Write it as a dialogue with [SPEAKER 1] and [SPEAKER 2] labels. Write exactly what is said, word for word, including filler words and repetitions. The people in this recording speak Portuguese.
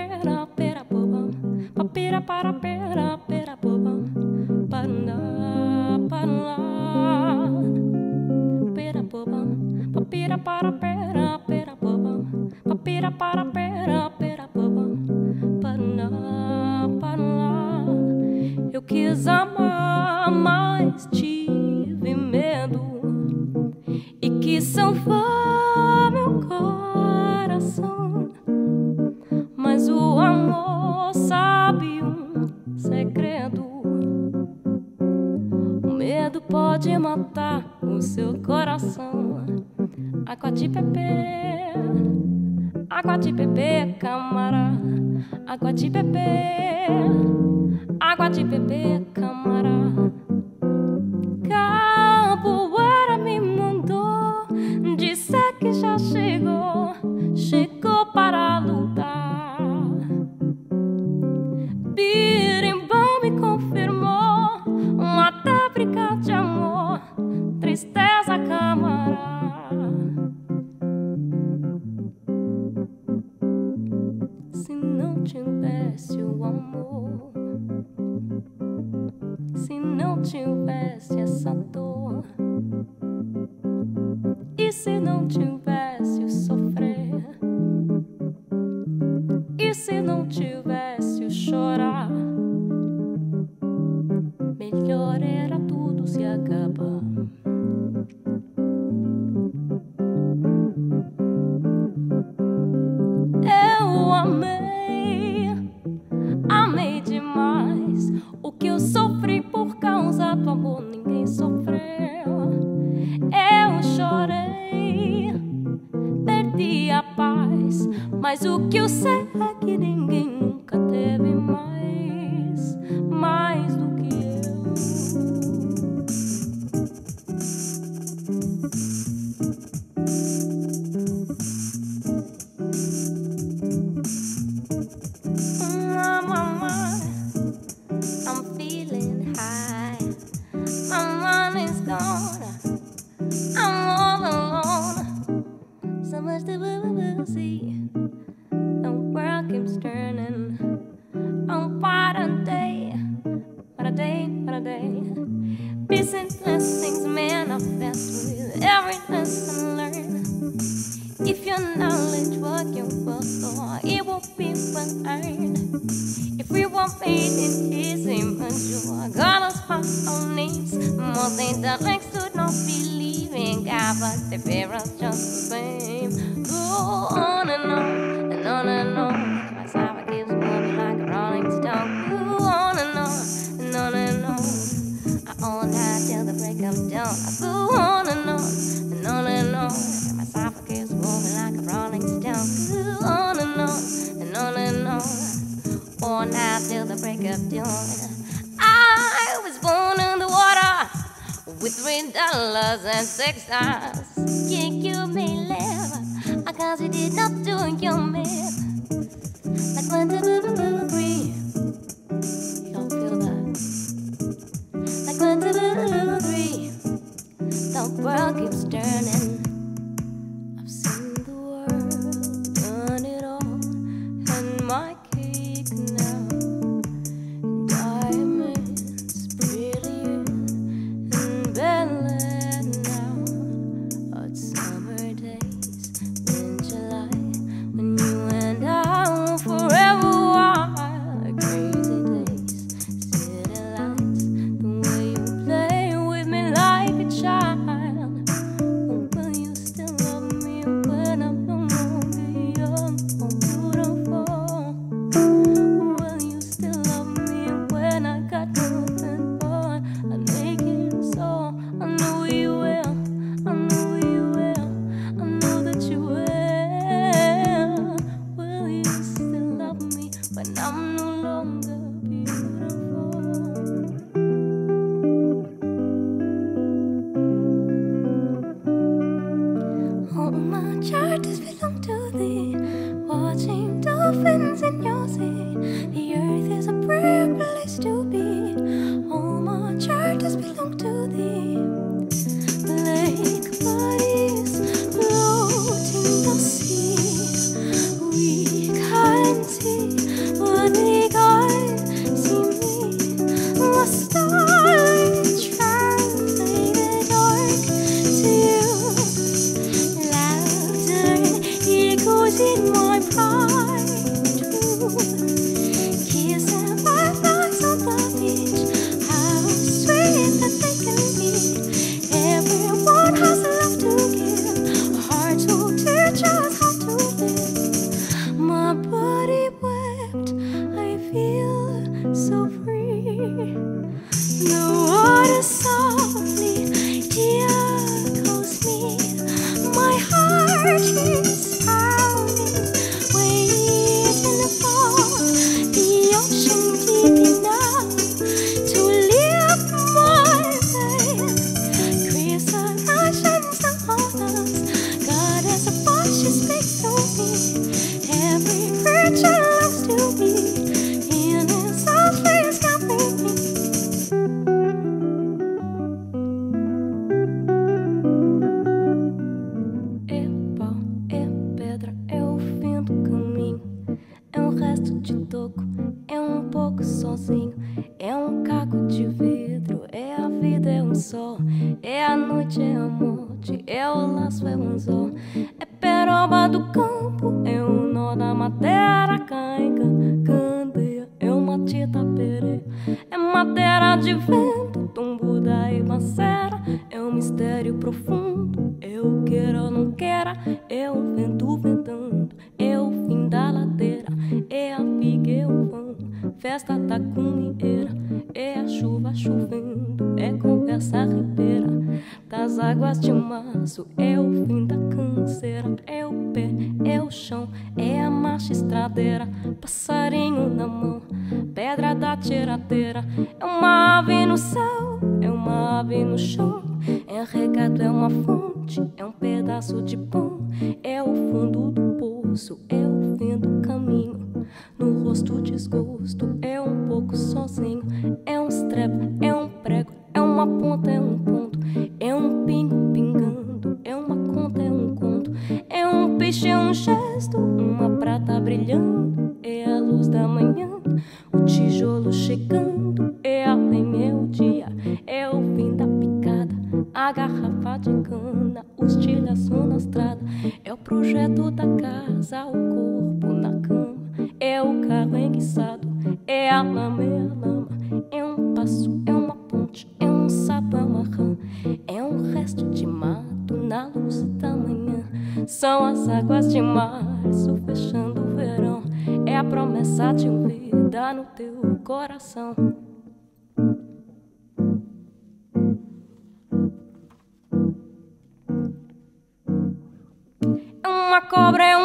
[SPEAKER 1] pera pera bobam, papira para pera pera bobam, para para pera bobam, papira para pera pera bobam, papira para pera pera bobam, para para. Eu quis amar, mas tive medo e quis salvar meu coração. Mas o amor sabe um segredo: o medo pode matar o seu coração. Água de beber, água de beber, camarada. Água de beber, água de beber, camarada. Capoeira me mandou dizer que já chegou, chegou para lutar. Birimbau me confirmou uma tábrica de amor, tristeza, camarada. Se não tivesse o amor, se não tivesse essa dor, e se não tivesse o sofrer, e se não tivesse o chorar, melhor era tudo se acabar. Eu amei, amei demais. O que eu sofri por causa do amor ninguém sofreu. Eu chorei, perdi a paz, mas o que eu sei é que ninguém nunca teve mais, mais do que eu. Mama, I'm feeling high. My money's gone. I'm all alone. So much to will see. The world keeps turning. On what a day, what a day, what a day. Peace and blessings manifest with every lesson learned. If your knowledge working for so, it will be well earned. If we were made in His image, you are gonna spot our names. More things that legs to not believe in God, but they fear us just the same. Go on and on and on and on. My side keeps moving like a rolling stone. Go on and on and on and on. I all night till the break of dawn. I go on and on and on and on. My side keeps moving like a rolling stone. Go on and on and on and on. All night till the break of dawn. I was born in the water with three dollars and six cents. Can't you may live, cause you did not do your math. Like one, two, two, two, three. You don't feel that? Like one, two, two, three. The world keeps turning. I've seen the world turn it on, and my cake now. Diamonds brilliant and brilliant now. Hot summer days in July, when you and I were forever wild. Crazy days, city lights, the way you play with me like a child. Oh, will you still love me when I'm no longer young or beautiful? Will you still love me when I got nothing but a naked soul? I know you will, I know you will, I know that you will. Will you still love me when I'm no longer beautiful? All my charters belong to thee, watching dolphins in your sea. The earth is a prayer place to be. All my charters belong to thee. Lake bodies floating the sea, we can't see resto de toco, é um pouco sozinho, é um caco de vidro, é a vida, é um sol, é a noite, é a morte, é o laço, é um anzol, é peroba do campo, é o nó da madeira, caiga, candeia, é uma tita pereira, é madeira de vento, tumbo da ibacera, é um mistério profundo, eu queira ou não queira, é o vento ventando, é o fim da ladeira, é a figa, é o vão, festa da cunheira, é a chuva chovendo, é conversa ribeira, das águas de março, é o fim da canseira, é o pé, é o chão, é a marcha estradeira, passarinho na mão, pedra da tiradeira, é uma ave no céu, é uma ave no chão, é regado, é uma fonte, é um pedaço de pão, é o fundo do poço, é o fim do caminho, no rosto desgosto, é um pouco sozinho, é um estrepo, é um prego, é uma ponta, é um ponto, é um pingo pingando, é uma conta, é um conto, é um peixe, é um gesto, uma prata brilhando, é a luz da manhã, o tijolo chegando, é a lenha, é o dia, é o fim da picada, a garrafa de cana, os tilhaços na estrada, é o projeto da casa, o corpo na cama, é o carro enguiçado, é a lama, é a lama, é um passo, é uma ponte, é um sapo, é uma rã, é um resto de mato na luz da manhã, são as águas de março fechando o verão, é a promessa de um vida no teu coração. É uma cobra, é